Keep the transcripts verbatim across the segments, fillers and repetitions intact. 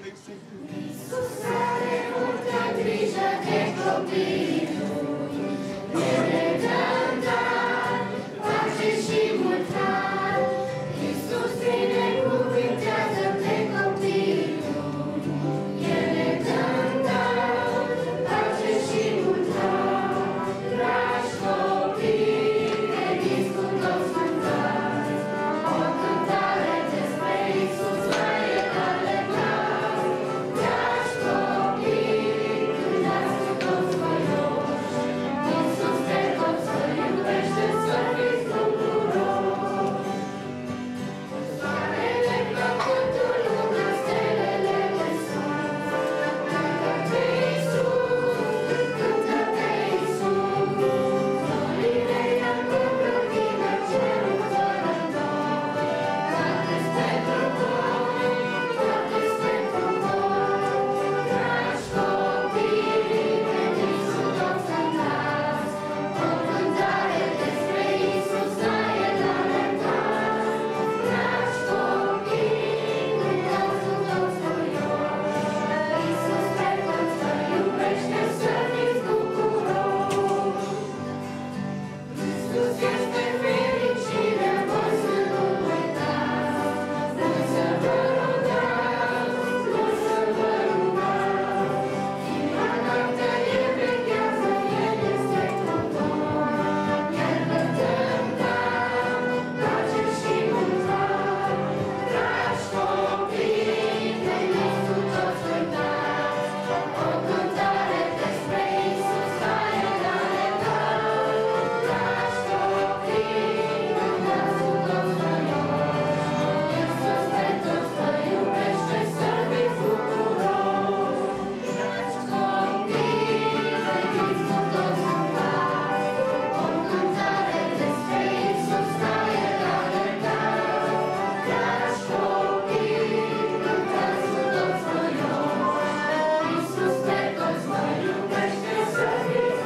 Iisus are multă grijă de copii lui, El ne dă dar, pace și mult har. Iisus binecuvântează pe copii lui, El ne dă dar, pace și mult har. Dragi copii, veniți cu toți cântați, o cântare despre Iisus mai e alegat. Dragi copii, cântați cu toți voioși, Iisus pe toți vă iubește, să fiți bucuroși. Soarele plăcutul, luna, stelele de sus, cântă pe Iisus, cântă pe Iisus. Florile i-acoperă vine cerul fără dor, toate-s pentru voi, toate-s pentru voi. Dragi copii, veniți cu toți cântați, o cântare despre Iisus mai e alegat. Dragi copii, cântați cu toți voioși, Iisus pe toți vă iubește, să fiți bucuroși. Iisus este fericire, voi să nu uitați, voi să vă rugați, voi să vă rugați. Inima noaptea El veghează, El este cu voi, El vă dă dar, pace și mult har. Dragi copii, veniți cu toți cântați, o cântare despre Iisus mai e alegat. Dragi copii, cântați cu toți voioși, Iisus pe toți vă iubește, să fiți bucuroși. Dragi copii, veniți cu toți cântați, o cântare despre Iisus mai e alegat. Dragi copii, cântați cu toți voioși, Iisus pe toți vă iubește, să fiți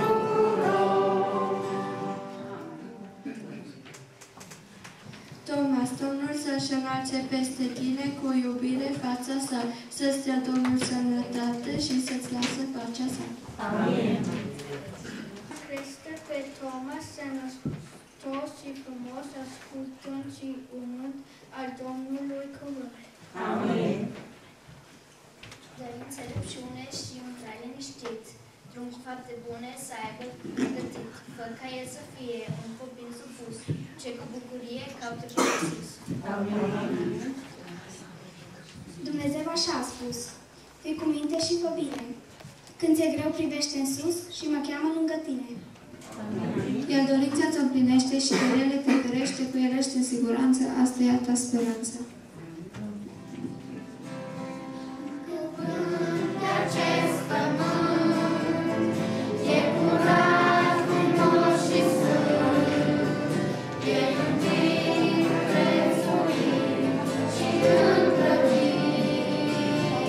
bucuroși. Thomas, Domnul să-și înalțe peste tine cu iubire fața sa, să-ți dea Domnul sănătate și să-ți lasă pacea sa. Amin. Crește pe Thomas, sănătos și frumos, ascultând și urmând al Domnului cuvânt. Amin. Dă-i înțelepciune și un trai liniștit, drum cu fapte bune să aibă gătit, fă ca el să fie un copil supus, ce cu bucurie caută pe Iisus. Amin. Dumnezeu așa a spus: fii cu minte și fă bine. Când ți-e greu, privește în sus și mă cheamă lângă tine. El dorința ți-o împlinește și de rele te ferește, cu el ești în siguranță, asta e a ta speranță. Pe acest pământ e curat, frumos și sfânt, e iubit, prețuit și împlătit.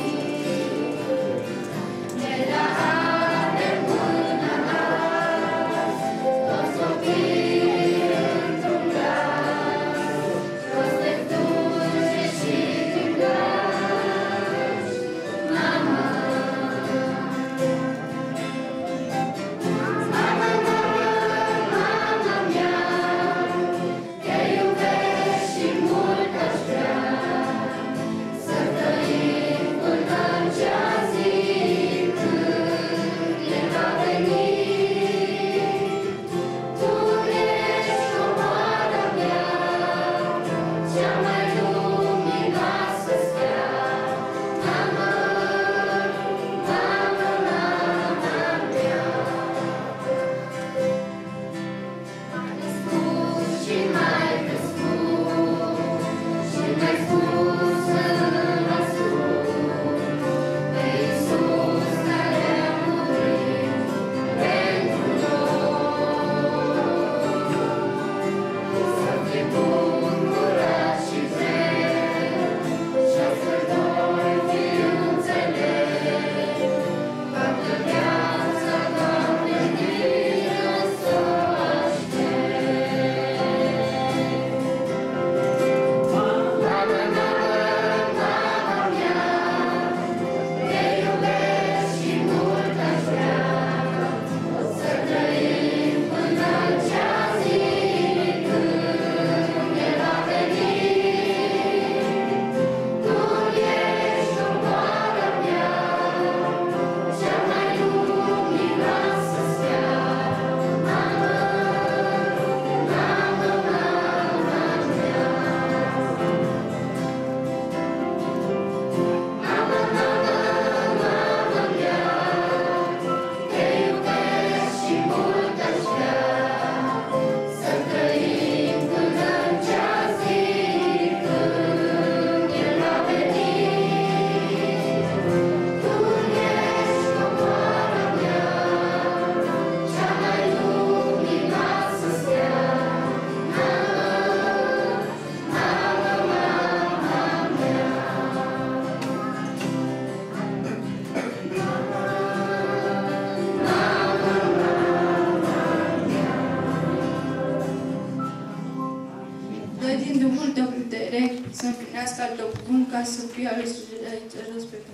De la Adem până azi, toți copiii într-un glas, toți lecturi trăiască al tău cuvânt ca să fie ales de aici respectul.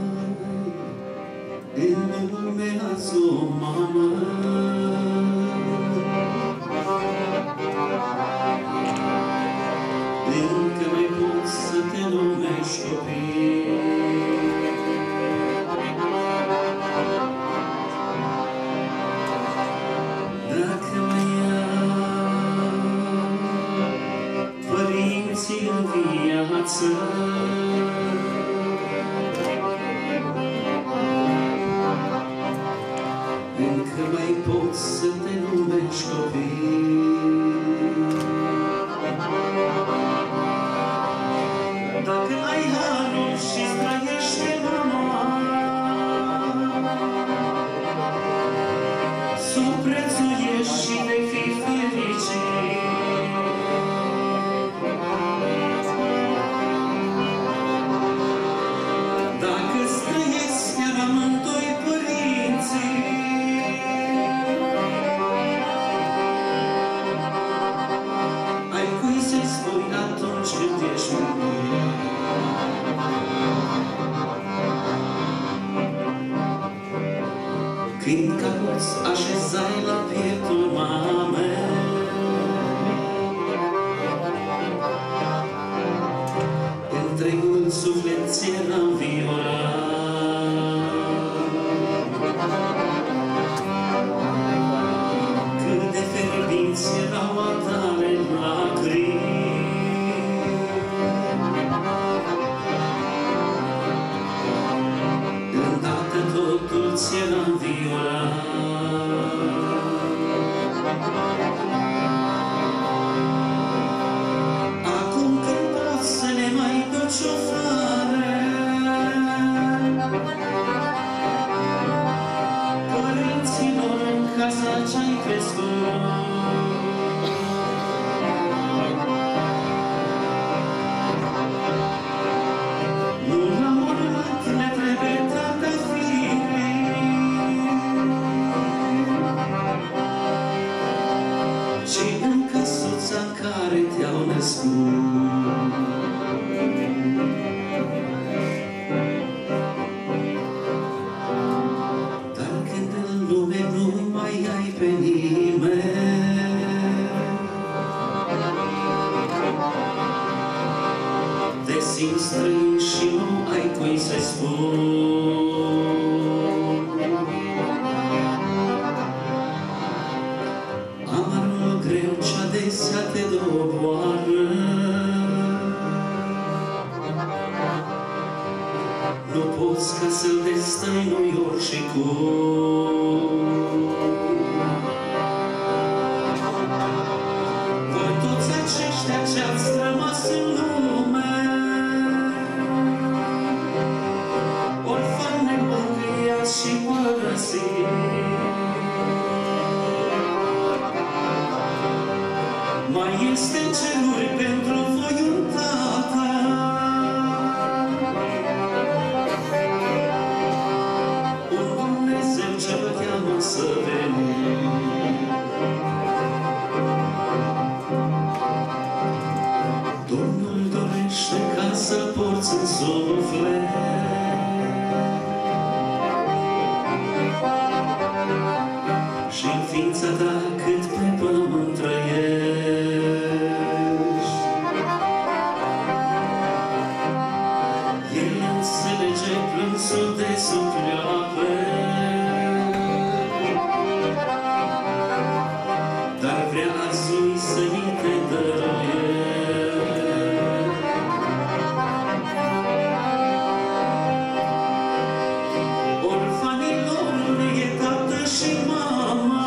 Ele me asomama încă mai poți să te numești copil. Dacă mă ia părinții în viață, încă mai poți să te numești copil. Dacă ai harul și-ți trăiește mama, s-o prețuiești și vei fi fericit. Dacă-ți trăiesc chiar amândoi părinții, ai cui să-i spui atunci când ești mândru. Când cauți așezai la pieptul mamei, întregul suflet ți-era înviorat. Cât de fierbinți erau a tale lacrimi, îndată totul ți-era înviorat. Acum când poți să ne mai duci o floare, părinților în casa ce-ai crescut, nu la mormânt ne trebuie trandafiri, ci în căsuța în care te-au născut. Dar când în lume nu mai ai pe nimeni, te simți străin și nu ai cui să-i spui. Amarul greu ce-adesea te doboară, nu poți ca să-l destăinui ori și cum. Voi toți aceștia ce-ați rămas în lume, orfani nemângâiați și părăsiți, mai este în ceruri pentru voi un tată, un Dumnezeu ce vă cheamă să veniți. Domnul dorește ca să-L porți în suflet, și în ființa ta cât pe pământ trăiești. El înțelege plânsul de suflete, dar vrea azui să-i te dăruiești. Orfanilor ne e tată și mama,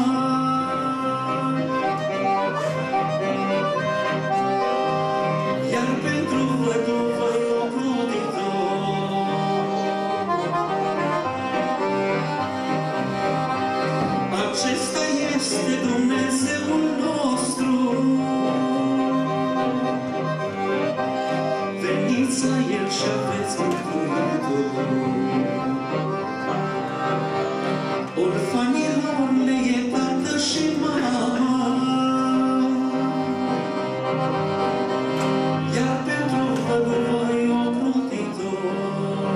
iar pentru văduvă e ocrotitor. Acesta este Dumnezeul nostru, veniți la El și aveți mântuitor. Orfanilor le e tată și mama, iar pentru văduvă e ocrotitor.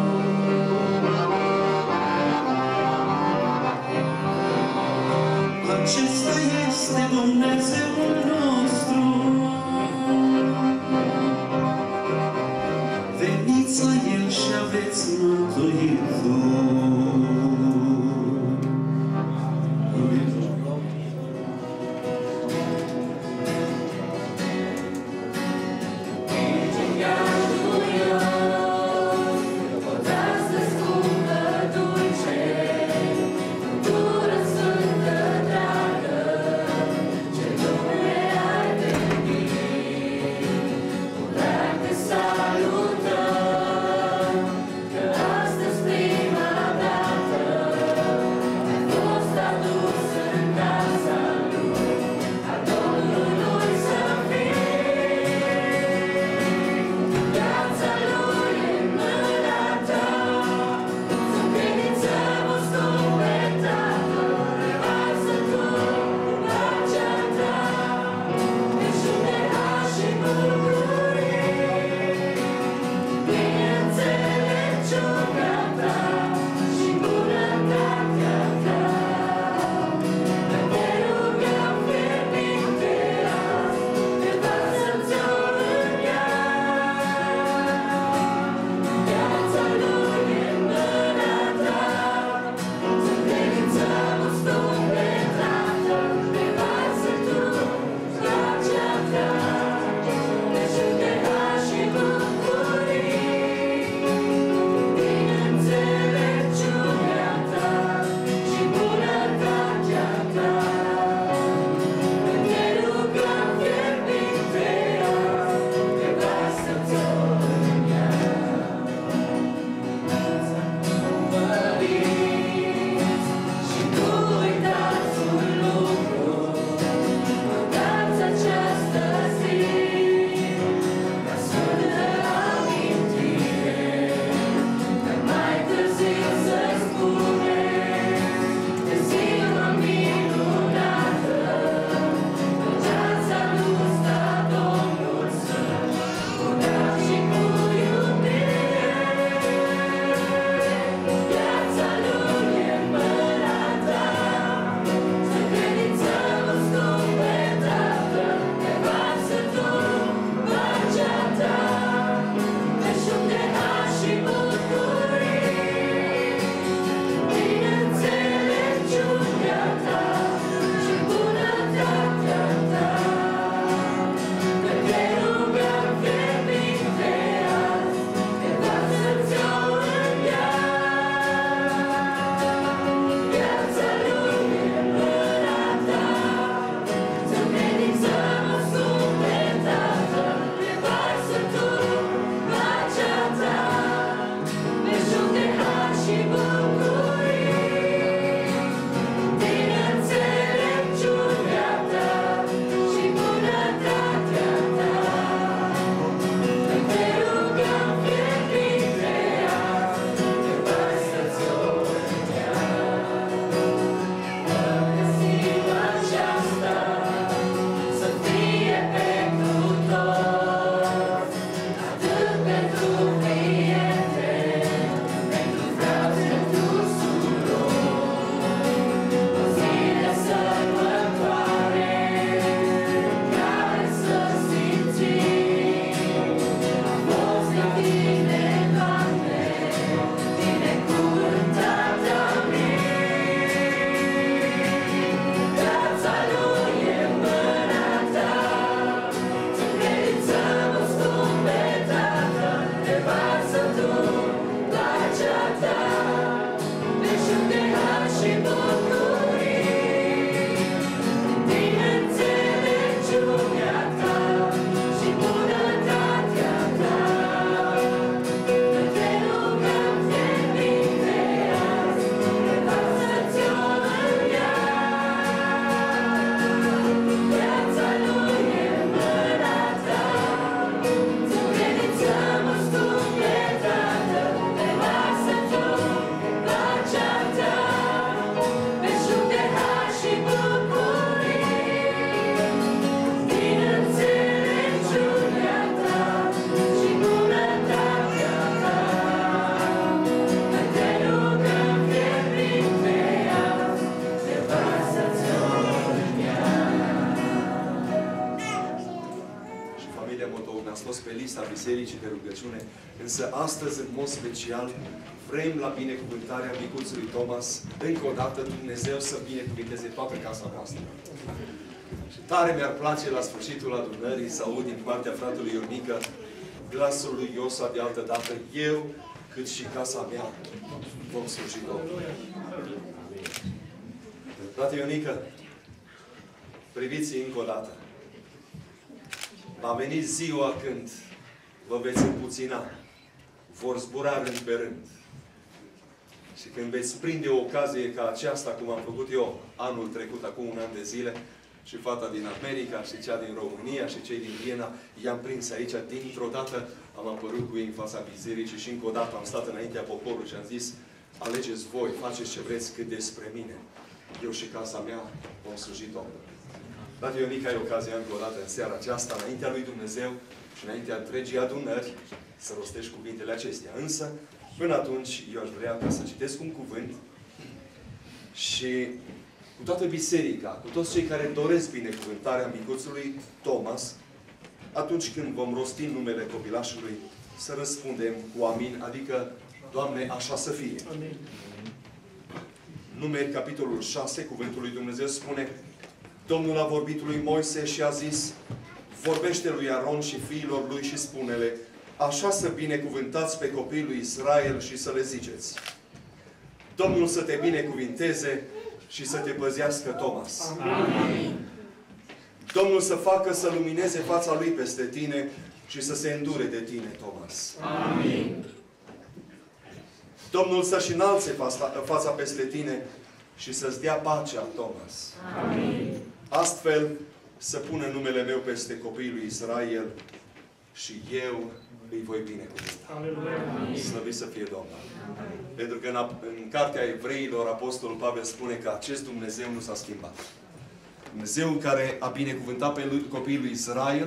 Acesta este Dumnezeul nostru, preț mântuitor. Salută, că astăzi prima fost pe lista bisericii de rugăciune, însă astăzi, în mod special, vrem la binecuvântarea micuțului Thomas, încă o dată Dumnezeu să binecuvinteze toată casa noastră. Și tare mi-ar place la sfârșitul adunării să aud din partea fratelui Ionică glasul lui Iosua de altă dată, eu, cât și casa mea, vom sluji Domnului. Frate Ionică, priviți încă o dată. Va veni ziua când vă veți împuțina, vor zbura rând pe rând. Și când veți prinde o ocazie ca aceasta, cum am făcut eu anul trecut, acum un an de zile, și fata din America, și cea din România, și cei din Viena, i-am prins aici, dintr-o dată am apărut cu ei în fața bisericii și încă o dată am stat înaintea poporului și am zis, alegeți voi, faceți ce vreți, cât despre mine. Eu și casa mea vom sluji Domnului. Frate Ionică, ai ocazia încă o dată în seara aceasta, înaintea lui Dumnezeu și înaintea întregii adunări, să rostești cuvintele acestea. Însă, până atunci, eu aș vrea ca să citesc un cuvânt și cu toată biserica, cu toți cei care doresc binecuvântarea micuțului Thomas, atunci când vom rosti numele copilașului, să răspundem cu amin, adică, Doamne, așa să fie. Amin. Numeri, capitolul șase, cuvântul lui Dumnezeu spune, Domnul a vorbit lui Moise și a zis, vorbește lui Aron și fiilor lui și spune-le, așa să binecuvântați pe copiii lui Israel și să le ziceți. Domnul să te binecuvinteze și să te păzească, Thomas. Amin. Domnul să facă să lumineze fața lui peste tine și să se îndure de tine, Thomas. Amin. Domnul să-și înalțe fața, fața peste tine și să-ți dea pacea, Thomas. Amin. Astfel, să pună numele meu peste copiii lui Israel și eu îi voi binecuvânta. Slăvit să fie Domnul. Amin. Pentru că în, în cartea Evreilor, Apostolul Pavel spune că acest Dumnezeu nu s-a schimbat. Dumnezeu care a binecuvântat pe lui, copiii lui Israel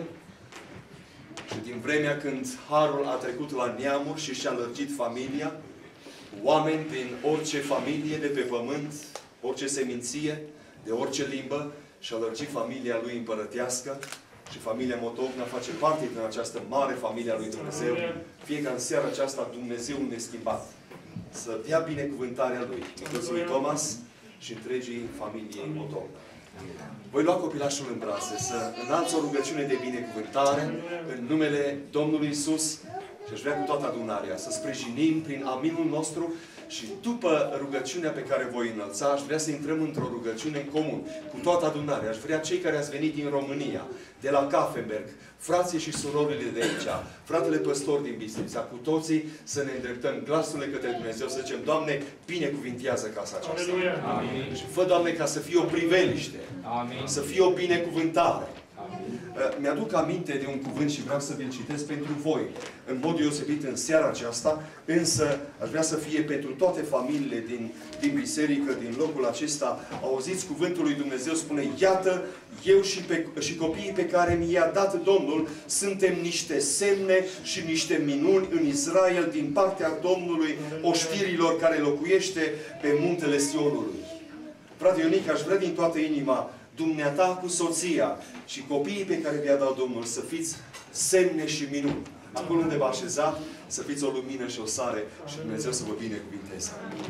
și din vremea când harul a trecut la neamuri și și-a lărgit familia, oameni din orice familie de pe pământ, orice seminție, de orice limbă, și-a lărgit familia lui împărătească și familia Motogna face parte din această mare familie a lui Dumnezeu. Fie ca în seara aceasta Dumnezeu neschimbat să dea binecuvântarea lui, micuțului Thomas și întregii familiei Motogna. Voi lua copilașul în brațe, să înalți o rugăciune de binecuvântare în numele Domnului Iisus și aș vrea cu toată adunarea să sprijinim prin aminul nostru și după rugăciunea pe care voi înălța, aș vrea să intrăm într-o rugăciune în comun cu toată adunarea. Aș vrea cei care ați venit din România, de la Kaffenberg, frații și surorile de aici, fratele păstor din Bistrița, cu toții să ne îndreptăm glasurile către Dumnezeu, să zicem, Doamne, binecuvintează casa aceasta. Amin. Și fă, Doamne, ca să fie o priveliște, Amin. Să fie o binecuvântare. Mi-aduc aminte de un cuvânt și vreau să vi-l citesc pentru voi, în mod deosebit în seara aceasta, însă aș vrea să fie pentru toate familiile din, din biserică, din locul acesta. Auziți cuvântul lui Dumnezeu, spune, iată, eu și, pe, și copiii pe care mi-a dat Domnul, suntem niște semne și niște minuni în Israel din partea Domnului oștirilor care locuiește pe muntele Sionului. Frate Ionică, aș vrea din toată inima, dumneata cu soția și copiii pe care vi-a dat Domnul să fiți semne și minuni. Acolo unde vă așeza, să fiți o lumină și o sare și Dumnezeu să vă binecuvinteze.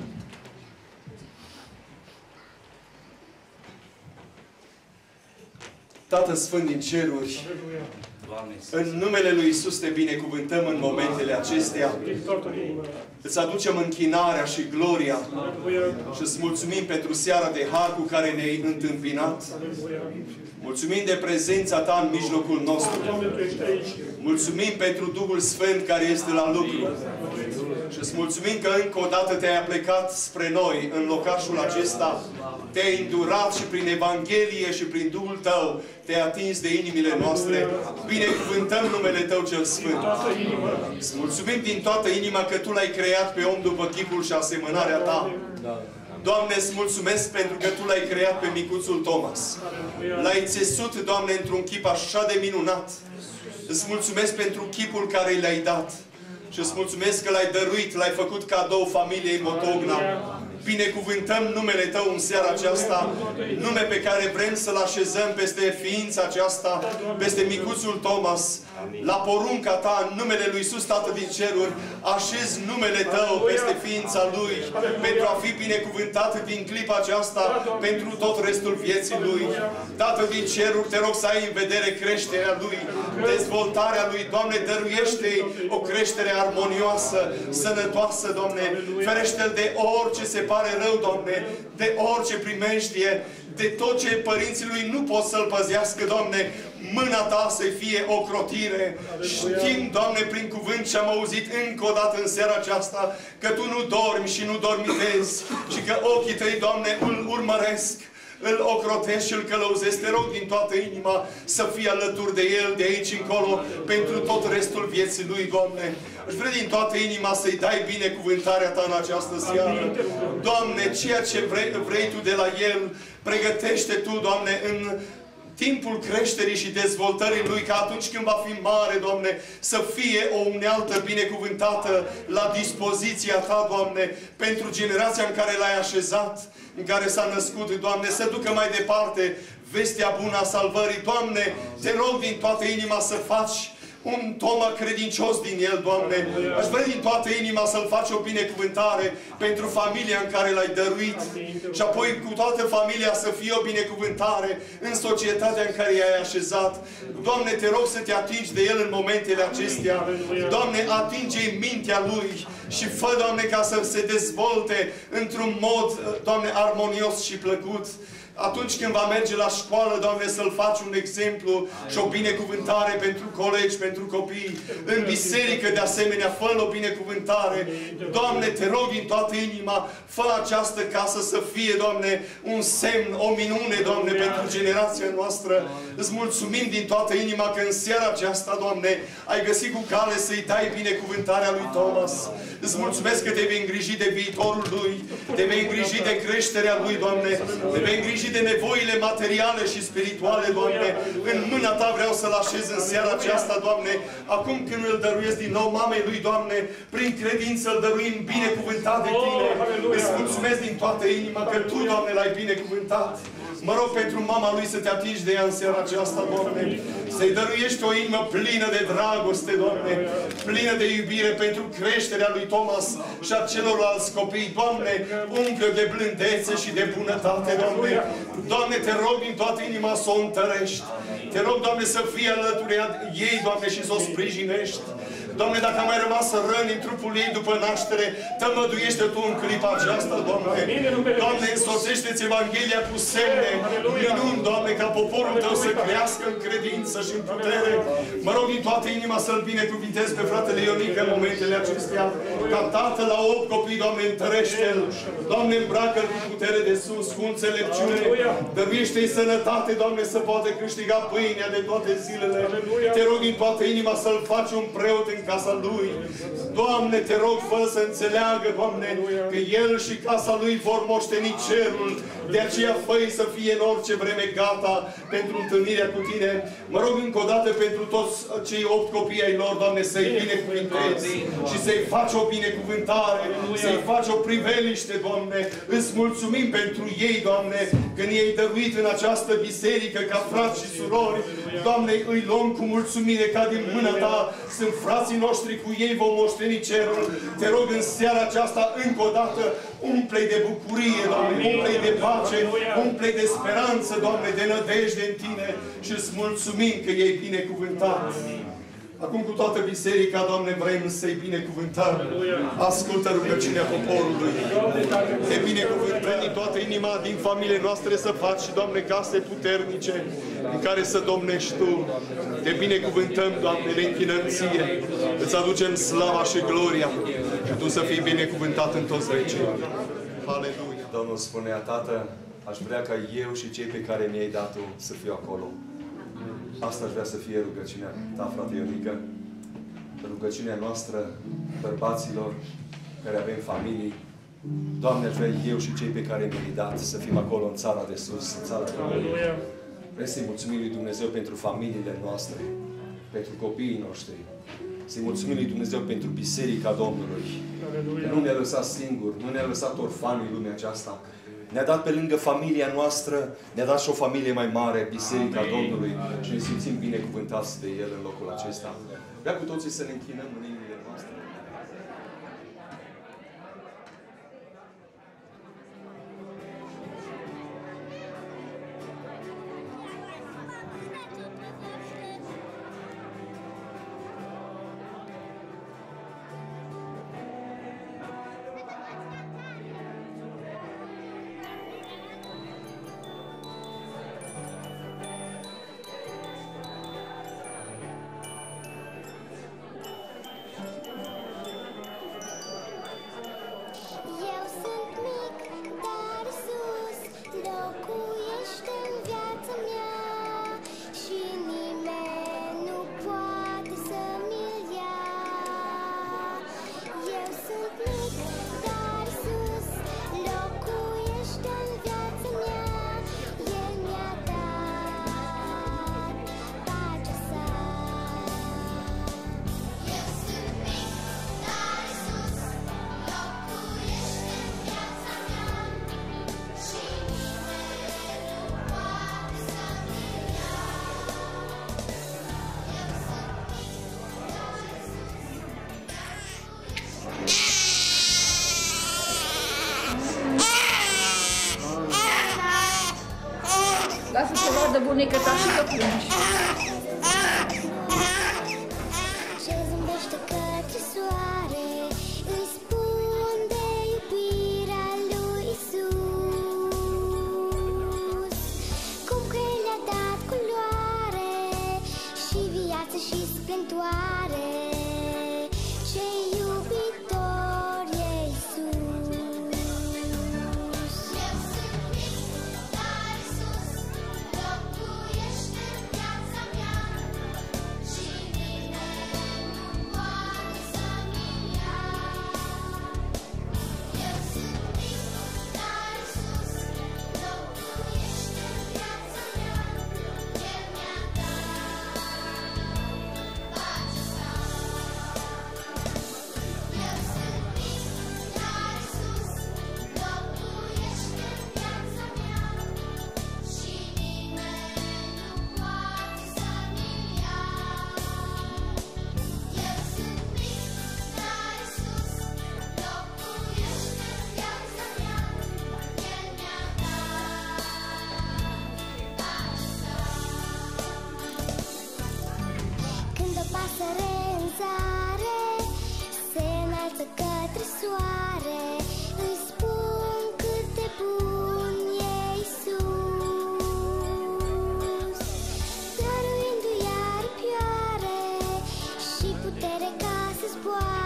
Tată Sfânt din ceruri, în numele Lui Iisus te binecuvântăm în momentele acestea. Îți aducem închinarea și gloria și îți mulțumim pentru seara de har cu care ne-ai întâmpinat. Mulțumim de prezența ta în mijlocul nostru. Mulțumim pentru Duhul Sfânt care este la lucru. Și îți mulțumim că încă o dată te-ai aplecat spre noi în locașul acesta. Te-ai îndurat și prin Evanghelie și prin Duhul tău te-ai atins de inimile noastre. Binecuvântăm numele tău cel Sfânt. Îți mulțumim din toată inima că tu l-ai creat pe om după chipul și asemănarea ta. Doamne, îți mulțumesc pentru că tu l-ai creat pe micuțul Thomas. L-ai țesut, Doamne, într-un chip așa de minunat. Îți mulțumesc pentru chipul care l-ai dat. Și îți mulțumesc că l-ai dăruit, l-ai făcut cadou familiei Motogna. binecuvântăm numele Tău în seara aceasta, nume pe care vrem să-L așezăm peste ființa aceasta, peste micuțul Thomas. La porunca Ta, în numele Lui Iisus, Tată din ceruri, așez numele Tău peste ființa Lui, pentru a fi binecuvântat din clipa aceasta, pentru tot restul vieții Lui. Tată din ceruri, Te rog să ai în vedere creșterea Lui, dezvoltarea Lui. Doamne, dăruiește-i o creștere armonioasă, sănătoasă, Doamne. Ferește-L de orice se pare rău, Doamne, de orice primejdie, de tot ce părinții Lui nu pot să-L păzească, Doamne. Mâna Ta să-i fie ocrotire. Știm, Doamne, prin cuvânt ce am auzit încă o dată în seara aceasta, că Tu nu dormi și nu dormitezi, și că ochii Tăi, Doamne, îl urmăresc, îl ocrotesc și îl călăuzesc. Te rog din toată inima să fii alături de el de aici încolo pentru tot restul vieții lui, Doamne. Aș vrea din toată inima să-i dai binecuvântarea Ta în această seară. Doamne, ceea ce vrei, vrei Tu de la el, pregătește Tu, Doamne, în timpul creșterii și dezvoltării lui, ca atunci când va fi mare, Doamne, să fie o unealtă binecuvântată la dispoziția Ta, Doamne, pentru generația în care L-ai așezat, în care s-a născut, Doamne, să ducă mai departe vestea bună a salvării. Doamne, Te rog din toată inima să faci un Toma credincios din el, Doamne. Aș vrea din toată inima să-l faci o binecuvântare pentru familia în care l-ai dăruit. Și apoi cu toată familia să fie o binecuvântare în societatea în care i-ai așezat. Doamne, Te rog să Te atingi de el în momentele acestea. Doamne, atinge-i mintea lui și fă, Doamne, ca să se dezvolte într-un mod, Doamne, armonios și plăcut. Atunci când va merge la școală, Doamne, să-l faci un exemplu și o binecuvântare pentru colegi, pentru copii. În biserică, de asemenea, fă-l o binecuvântare. Doamne, Te rog din toată inima, fă această casă să fie, Doamne, un semn, o minune, Doamne, pentru generația noastră. Îți mulțumim din toată inima că în seara aceasta, Doamne, ai găsit cu cale să-i dai binecuvântarea lui Thomas. Îți mulțumesc că Te vei îngriji de viitorul lui, Te vei îngriji de creșterea lui, Doamne, Te vei îngriji de nevoile materiale și spirituale, Doamne. În mâna Ta vreau să-l așez în seara aceasta, Doamne. Acum când îl dăruiesc din nou mamei lui, Doamne, prin credință îl dăruim binecuvântat de Tine. Îți mulțumesc din toată inima că Tu, Doamne, l-ai binecuvântat. Mă rog pentru mama lui să Te atingi de ea în seara aceasta, Doamne. Să-i dăruiești o inimă plină de dragoste, Doamne, plină de iubire pentru creșterea lui Thomas și a celorlalți copii. Doamne, umple de blândețe și de bunătate, Doamne. Doamne, Te rog din toată inima să o întărești. Te rog, Doamne, să fii alături ei, Doamne, și să o sprijinești. Doamne, dacă a mai rămas răni în trupul ei după naștere, tămăduiește Tu în clipa aceasta, Doamne. Doamne, însoțește-ți Evanghelia cu semne, minuni, Doamne, ca poporul Tău să crească în credință și în putere. Mă rog din toată inima să-l binecuvintez pe fratele Ionică în momentele acestea. Ca tată la opt copii, Doamne, întărește-l. Doamne, îmbracă-l cu putere de sus, cu înțelepciune. Dăruiește-i sănătate, Doamne, să poată câștiga pâinea de toate zilele. Te rog din toată inima să-l faci un preot în casa lui. Doamne, Te rog, fă să înțeleagă, Doamne, că el și casa lui vor moșteni cerul. De aceea fă-i să fie în orice vreme gata pentru întâlnirea cu Tine. Mă rog încă o dată pentru toți cei opt copii ai lor, Doamne, să-i binecuvintezi și să-i faci o binecuvântare, să-i faci o priveliște, Doamne. Îți mulțumim pentru ei, Doamne, când i-ai dăruit în această biserică ca frați și surori. Doamne, îi luăm cu mulțumire ca din mâna Ta sunt frații noștri, cu ei vom moșteni cerul. Te rog în seara aceasta încă o dată, umple-i de bucurie, Doamne, umple-i de pace, umple-i de speranță, Doamne, de nădejde în Tine și îți mulțumim că i-ai binecuvântat. Acum cu toată biserica, Doamne, vrem să-i binecuvântăm. Ascultă rugăciunea poporului. Te binecuvântăm din toată inima, din familiile noastre să faci, Doamne, case puternice în care să domnești Tu. Te binecuvântăm, Doamne, le închinăm Ție. Îți aducem slava și gloria și Tu să fii binecuvântat în toți vecii. Aleluia! Domnul spunea, Tată, aș vrea ca eu și cei pe care mi-ai dat Tu să fiu acolo. Asta aș vrea să fie rugăciunea Ta, frate Ionică. Rugăciunea noastră, bărbaților care avem familii. Doamne, aș vrea eu și cei pe care mi-ai dat să fim acolo în țara de sus, în țara de România. Vrem să-i mulțumim lui Dumnezeu pentru familiile noastre, pentru copiii noștri. Să-i mulțumim lui Dumnezeu pentru Biserica Domnului. Aleluia. Nu ne-a lăsat singuri, nu ne-a lăsat orfani în lumea aceasta. Ne-a dat pe lângă familia noastră, ne-a dat și o familie mai mare, Biserica Amin. Domnului. Și ne simțim binecuvântați de El în locul acesta. Vreau cu toții să ne închinăm în inimile noastre. Eu sunt mic, dar sus locuiește în viața mea și nimeni nu poate să-mi-l ia. Eu sunt mic, dar sus locuiește în viața mea. El mi-a dat pacea sa. Eu sunt mic, dar sus locuiește în viața mea și nimeni nu poate să-mi ia. Eu sunt Lasă să vadă bunica ta și că plângi. ce zâmbește către soare, îi spun de iubirea lui Isus. Cum că El le-a dat culoare și viață și splendoare, ce iubitor e Isus. Eu sunt mic, dar Isus locuiește în viața mea și nimeni nu poate să-mi ia. Eu sunt mic, dar Isus locuiește în viața mea. El mi-a dat pacea sa. Eu sunt mic, dar Isus locuiește în viața mea și nimeni nu poate să-mi ia. Eu sunt mic, dar Isus locuiește în viața mea. El mi-a dat pacea sa. Când o pasăre în zare se înalță către soare, îi spun cât de bun e Isus, dăruindu-i aripioare și putere ca să zboare.